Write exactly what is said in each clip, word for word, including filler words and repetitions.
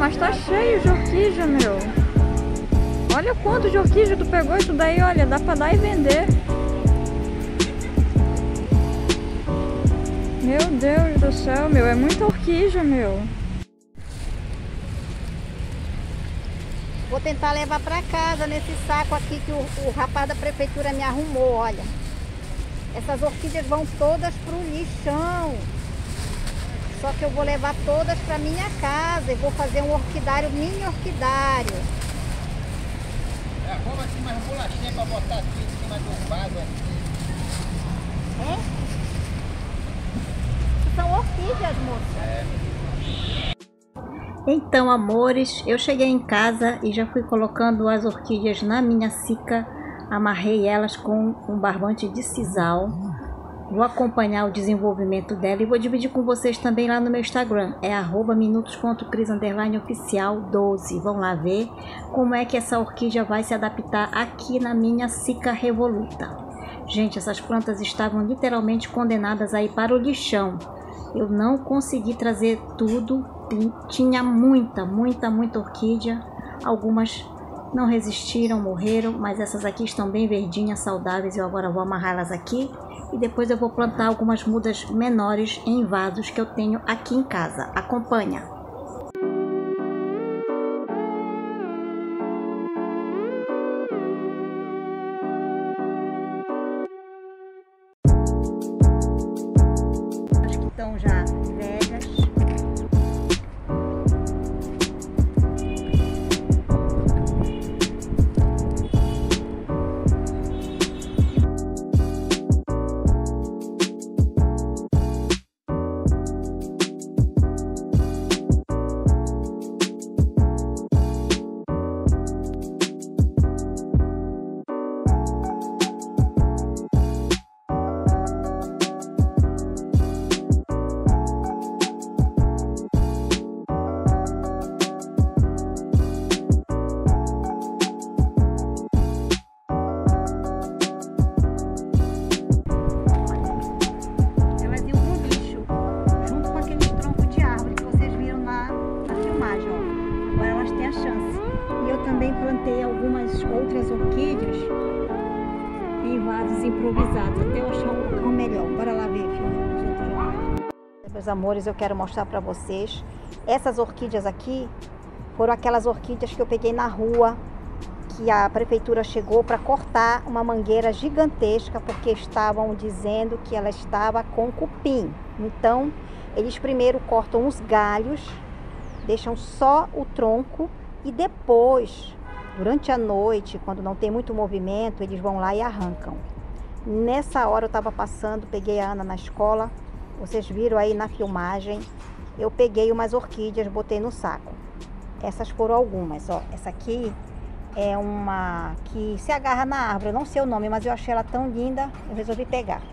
mas tá cheio de orquídea, meu. Olha quanto de orquídea tu pegou isso daí, olha, dá pra dar e vender. Meu Deus do céu, meu, é muita orquídea, meu. Vou tentar levar pra casa nesse saco aqui que o, o rapaz da prefeitura me arrumou, olha. Essas orquídeas vão todas pro lixão. Só que eu vou levar todas pra minha casa e vou fazer um orquidário, mini orquidário. É, arruma assim mais bolachinha pra botar aqui em cima do vaso aqui. É? São orquídeas, moça. É. Então, amores, eu cheguei em casa e já fui colocando as orquídeas na minha cica. Amarrei elas com um barbante de sisal. Vou acompanhar o desenvolvimento dela e vou dividir com vocês também lá no meu Instagram. É arroba minutos ponto cris underline oficial doze. Vão lá ver como é que essa orquídea vai se adaptar aqui na minha cica revoluta. Gente, essas plantas estavam literalmente condenadas a ir para o lixão. Eu não consegui trazer tudo. Tinha muita, muita, muita orquídea. Algumas não resistiram, morreram, mas essas aqui estão bem verdinhas, saudáveis. Eu agora vou amarrá-las aqui e depois eu vou plantar algumas mudas menores em vasos que eu tenho aqui em casa. Acompanha! Estão já velhas. Também plantei algumas outras orquídeas em vasos improvisados, até eu achar um local melhor. Bora lá ver, filha. Meus amores, eu quero mostrar para vocês. Essas orquídeas aqui foram aquelas orquídeas que eu peguei na rua, que a prefeitura chegou para cortar uma mangueira gigantesca, porque estavam dizendo que ela estava com cupim. Então, eles primeiro cortam os galhos, deixam só o tronco, e depois, durante a noite, quando não tem muito movimento, eles vão lá e arrancam. Nessa hora eu estava passando, peguei a Ana na escola, vocês viram aí na filmagem, eu peguei umas orquídeas, botei no saco. Essas foram algumas, ó. Essa aqui é uma que se agarra na árvore, eu não sei o nome, mas eu achei ela tão linda, eu resolvi pegar.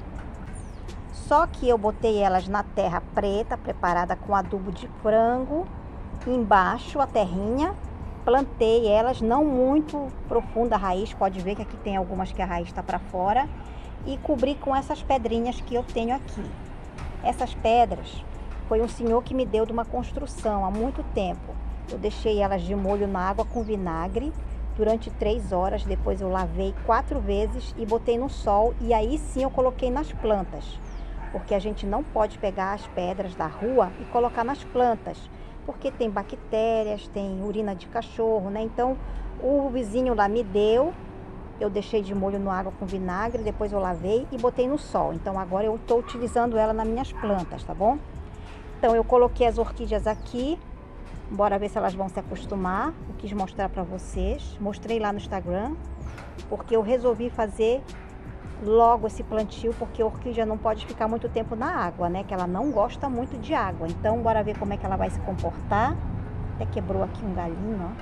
Só que eu botei elas na terra preta, preparada com adubo de frango, embaixo a terrinha. Plantei elas, não muito profunda a raiz, pode ver que aqui tem algumas que a raiz está para fora. E cobri com essas pedrinhas que eu tenho aqui. Essas pedras foi um senhor que me deu de uma construção há muito tempo. Eu deixei elas de molho na água com vinagre durante três horas. Depois eu lavei quatro vezes e botei no sol. E aí sim eu coloquei nas plantas. Porque a gente não pode pegar as pedras da rua e colocar nas plantas. Porque tem bactérias, tem urina de cachorro, né? Então, o vizinho lá me deu, eu deixei de molho na água com vinagre, depois eu lavei e botei no sol. Então, agora eu estou utilizando ela nas minhas plantas, tá bom? Então, eu coloquei as orquídeas aqui, bora ver se elas vão se acostumar. Eu quis mostrar para vocês, mostrei lá no Instagram, porque eu resolvi fazer logo esse plantio, porque a orquídea não pode ficar muito tempo na água, né? Que ela não gosta muito de água. Então, bora ver como é que ela vai se comportar. Até quebrou aqui um galinho, ó.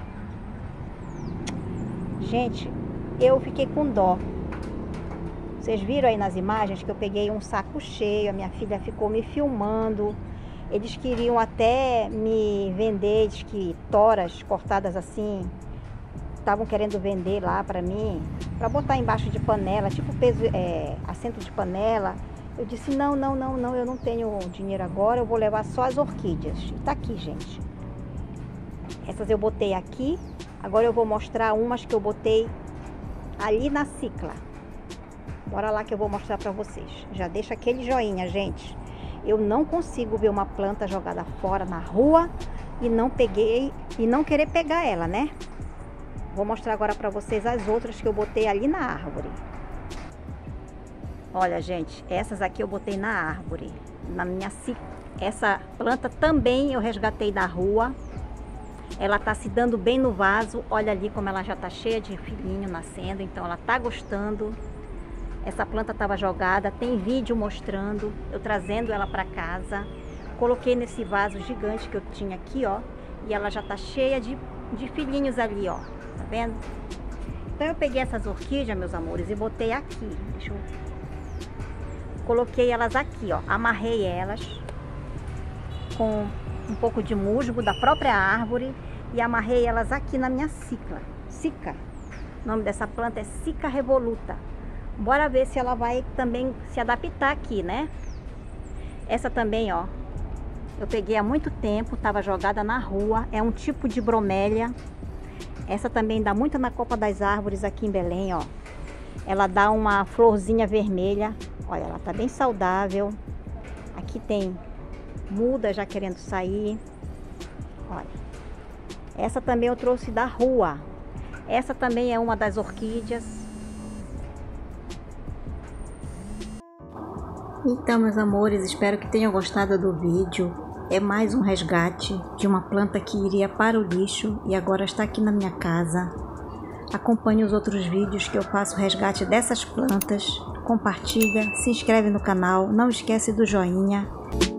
Gente, eu fiquei com dó. Vocês viram aí nas imagens que eu peguei um saco cheio, a minha filha ficou me filmando. Eles queriam até me vender, diz que toras cortadas assim, estavam querendo vender lá pra mim, pra botar embaixo de panela, tipo peso, é, assento de panela. Eu disse, não, não, não, não, eu não tenho dinheiro agora, eu vou levar só as orquídeas. E tá aqui, gente. Essas eu botei aqui. Agora eu vou mostrar umas que eu botei ali na cicla. Bora lá que eu vou mostrar pra vocês. Já deixa aquele joinha, gente. Eu não consigo ver uma planta jogada fora na rua e não peguei e não querer pegar ela, né? Vou mostrar agora pra vocês as outras que eu botei ali na árvore. Olha, gente, essas aqui eu botei na árvore, na minha cicla. Essa planta também eu resgatei da rua. Ela tá se dando bem no vaso. Olha ali como ela já tá cheia de filhinho nascendo. Então ela tá gostando. Essa planta tava jogada. Tem vídeo mostrando. Eu trazendo ela para casa. Coloquei nesse vaso gigante que eu tinha aqui, ó. E ela já tá cheia de, de filhinhos ali, ó. Tá vendo? Então eu peguei essas orquídeas, meus amores, e botei aqui. Deixa eu... Coloquei elas aqui, ó. Amarrei elas com um pouco de musgo da própria árvore e amarrei elas aqui na minha cicla. Cica. O nome dessa planta é Cica revoluta. Bora ver se ela vai também se adaptar aqui, né? Essa também, ó. Eu peguei há muito tempo, tava jogada na rua. É um tipo de bromélia. Essa também dá muito na copa das árvores aqui em Belém, ó. Ela dá uma florzinha vermelha. Olha, ela tá bem saudável. Aqui tem muda já querendo sair. Olha. Essa também eu trouxe da rua. Essa também é uma das orquídeas. Então, meus amores, espero que tenham gostado do vídeo. É mais um resgate de uma planta que iria para o lixo e agora está aqui na minha casa. Acompanhe os outros vídeos que eu faço resgate dessas plantas. Compartilha, se inscreve no canal, não esquece do joinha.